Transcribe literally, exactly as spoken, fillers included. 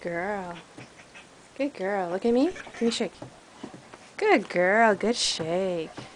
girl. Good girl. Look at me. Give me a shake. Good girl. Good shake.